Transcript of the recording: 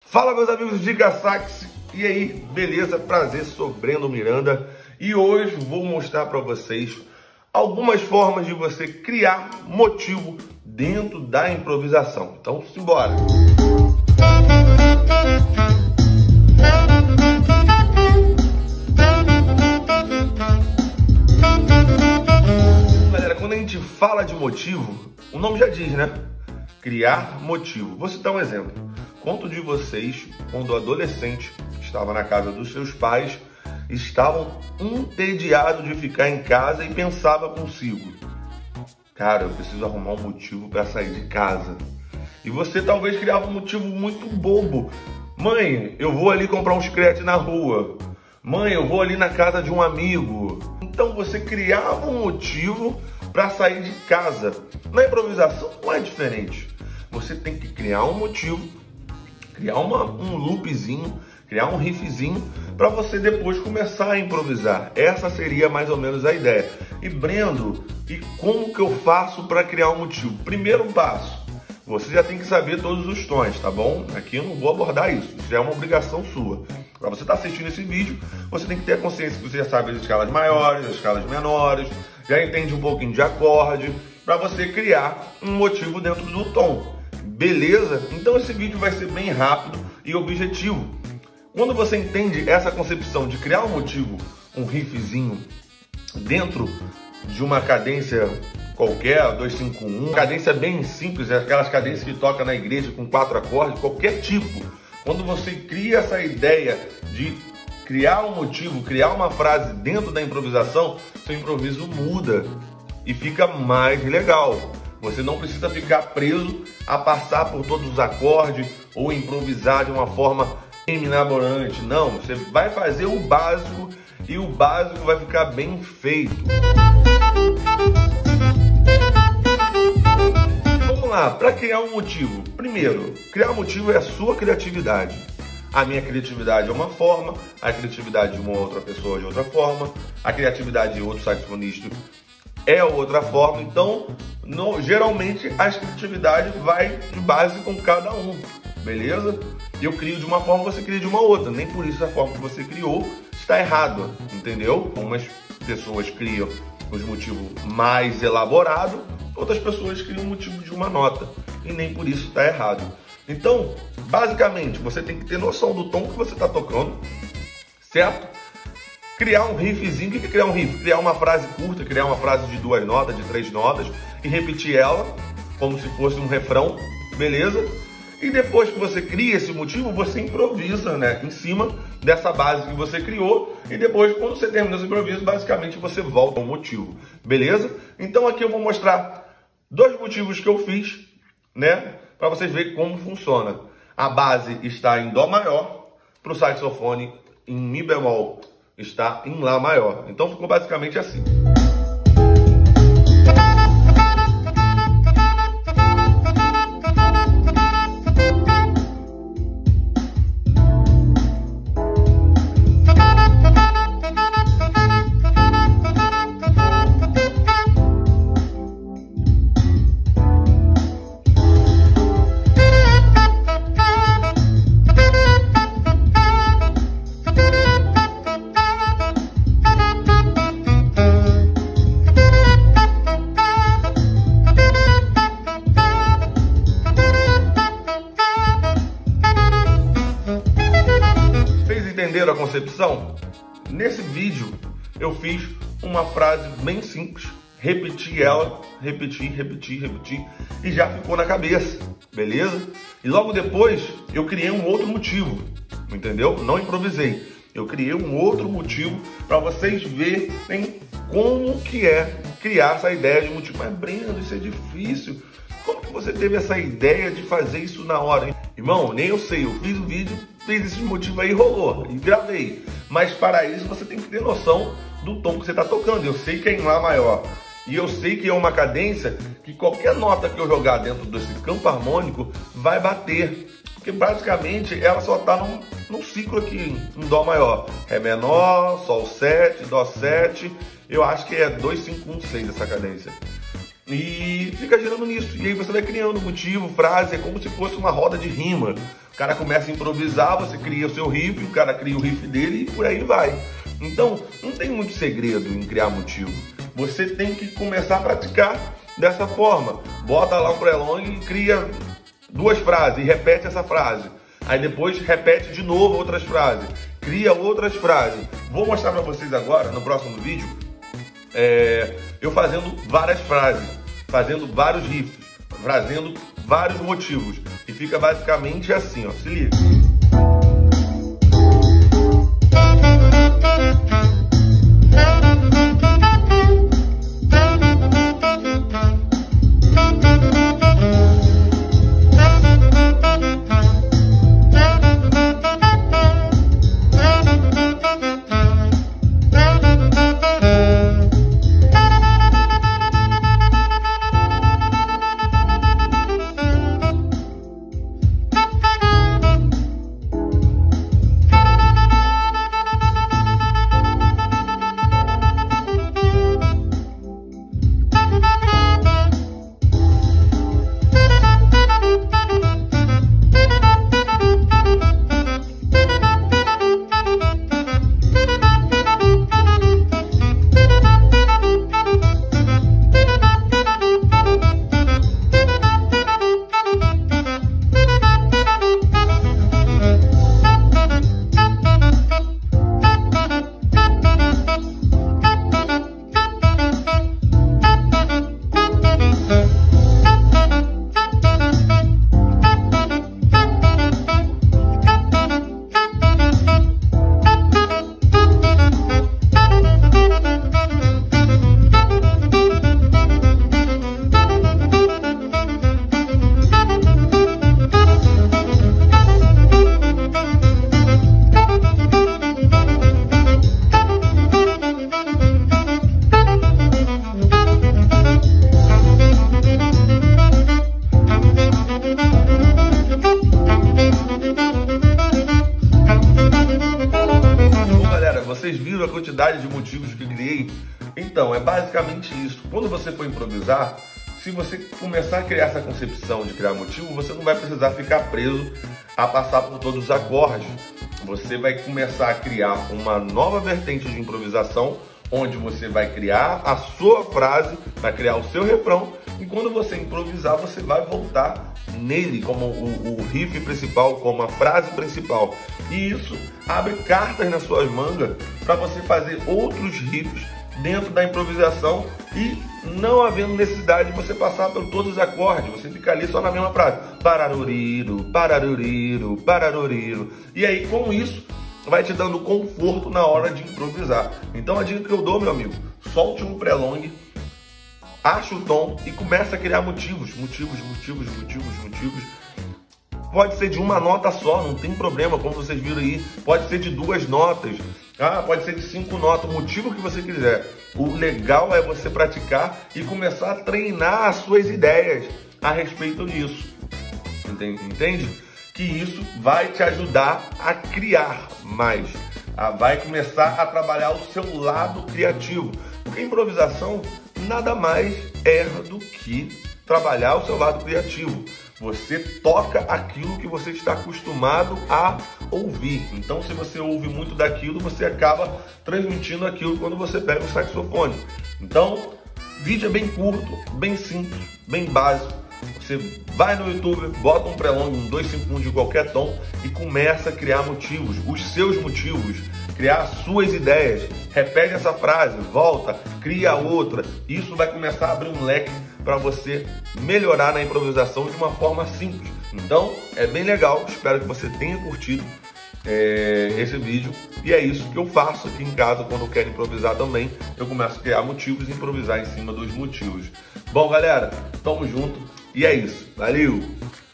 Fala, meus amigos de Sax, e aí, beleza? Prazer, sou Breno Miranda e hoje vou mostrar para vocês algumas formas de você criar motivo dentro da improvisação. Então, simbora! Galera, quando a gente fala de motivo, o nome já diz, né? Criar motivo. Vou citar um exemplo. Conto de vocês, quando adolescente, estava na casa dos seus pais, estavam entediados de ficar em casa e pensava consigo: cara, eu preciso arrumar um motivo para sair de casa. E você talvez criava um motivo muito bobo. Mãe, eu vou ali comprar um chiclete na rua. Mãe, eu vou ali na casa de um amigo. Então você criava um motivo para sair de casa. Na improvisação não é diferente. Você tem que criar um motivo, criar um loopzinho, criar um riffzinho para você depois começar a improvisar. Essa seria mais ou menos a ideia. E Brendo, e como que eu faço para criar um motivo? Primeiro passo, você já tem que saber todos os tons, tá bom? Aqui eu não vou abordar isso, isso é uma obrigação sua. Para você estar assistindo esse vídeo, você tem que ter a consciência que você já sabe as escalas maiores, as escalas menores, já entende um pouquinho de acorde, para você criar um motivo dentro do tom. Beleza? Então esse vídeo vai ser bem rápido e objetivo. Quando você entende essa concepção de criar um motivo, um riffzinho, dentro de uma cadência qualquer, 2-5-1, cadência bem simples, aquelas cadências que toca na igreja com 4 acordes, qualquer tipo. Quando você cria essa ideia de criar um motivo, criar uma frase dentro da improvisação, seu improviso muda e fica mais legal. Você não precisa ficar preso a passar por todos os acordes ou improvisar de uma forma minaborante. Não, você vai fazer o básico e o básico vai ficar bem feito. Vamos lá, para criar um motivo. Primeiro, criar um motivo é a sua criatividade. A minha criatividade é uma forma, a criatividade de uma outra pessoa é de outra forma, a criatividade de outro saxofonista é outra forma. Então, geralmente a criatividade vai de base com cada um, beleza? Eu crio de uma forma, você cria de uma outra. Nem por isso a forma que você criou está errada, entendeu? Umas pessoas criam os motivos mais elaborados, outras pessoas criam o motivo de uma nota. E nem por isso está errado. Então, basicamente, você tem que ter noção do tom que você está tocando, certo? Criar um riffzinho. O que é criar um riff? Criar uma frase curta, criar uma frase de 2 notas, de 3 notas e repetir ela como se fosse um refrão, beleza? E depois que você cria esse motivo, você improvisa, né, em cima dessa base que você criou. E depois, quando você termina esse improviso, basicamente você volta ao motivo, beleza? Então aqui eu vou mostrar 2 motivos que eu fiz, né, para vocês verem como funciona. A base está em Dó maior, para o saxofone em Mi bemol está em Lá maior. Então ficou basicamente assim. Entenderam a concepção? Nesse vídeo eu fiz uma frase bem simples, repeti ela, repeti e já ficou na cabeça, beleza? E logo depois eu criei um outro motivo, entendeu? Não improvisei, eu criei um outro motivo para vocês verem como que é criar essa ideia de motivo. Mas Breno, isso é difícil. Como que você teve essa ideia de fazer isso na hora, hein? Irmão, nem eu sei, eu fiz o vídeo, fiz esse motivo aí, rolou, e gravei. Mas para isso você tem que ter noção do tom que você está tocando. Eu sei que é em Lá maior, e eu sei que é uma cadência que qualquer nota que eu jogar dentro desse campo harmônico vai bater. Porque basicamente ela só está num ciclo aqui, em Dó maior. Ré menor, Sol 7, Dó 7, eu acho que é 2, 5, 1, 6 essa cadência. E fica girando nisso. E aí você vai criando motivo, frase, é como se fosse uma roda de rima. cara começa a improvisar, você cria o seu riff, o cara cria o riff dele e por aí vai. Então, não tem muito segredo em criar motivo. Você tem que começar a praticar dessa forma. Bota lá um pré-long e cria 2 frases e repete essa frase. Aí depois repete de novo outras frases. Cria outras frases. Vou mostrar para vocês agora, no próximo vídeo, eu fazendo várias frases, fazendo vários riffs, fazendo vários motivos. E fica basicamente assim, ó. Se liga. Vocês viram a quantidade de motivos que eu criei? Então, é basicamente isso. Quando você for improvisar, se você começar a criar essa concepção de criar motivo, você não vai precisar ficar preso a passar por todos os acordes. Você vai começar a criar uma nova vertente de improvisação, onde você vai criar a sua frase, vai criar o seu refrão, e quando você improvisar, você vai voltar nele como o riff principal, como a frase principal. E isso abre cartas nas suas mangas para você fazer outros riffs dentro da improvisação e não havendo necessidade de você passar por todos os acordes, você fica ali só na mesma frase. Pararuriro, pararuriro, pararuriro. E aí, com isso, vai te dando conforto na hora de improvisar. Então a dica que eu dou, meu amigo, solte um pré-long, acha o tom e começa a criar motivos. Pode ser de uma nota só, não tem problema, como vocês viram aí. Pode ser de 2 notas, pode ser de 5 notas, o motivo que você quiser. O legal é você praticar e começar a treinar as suas ideias a respeito disso. Entende? Que isso vai te ajudar a criar mais. Vai começar a trabalhar o seu lado criativo. Porque improvisação nada mais é do que trabalhar o seu lado criativo. Você toca aquilo que você está acostumado a ouvir. Então, se você ouve muito daquilo, você acaba transmitindo aquilo quando você pega o saxofone. Então, o vídeo é bem curto, bem simples, bem básico. Você vai no YouTube, bota um pré-long, um 251 de qualquer tom e começa a criar motivos, os seus motivos, criar as suas ideias. Repete essa frase, volta, cria outra. Isso vai começar a abrir um leque para você melhorar na improvisação de uma forma simples. Então, é bem legal, espero que você tenha curtido esse vídeo. E é isso que eu faço aqui em casa quando eu quero improvisar também. Eu começo a criar motivos e improvisar em cima dos motivos. Bom, galera, tamo junto. E é isso. Valeu!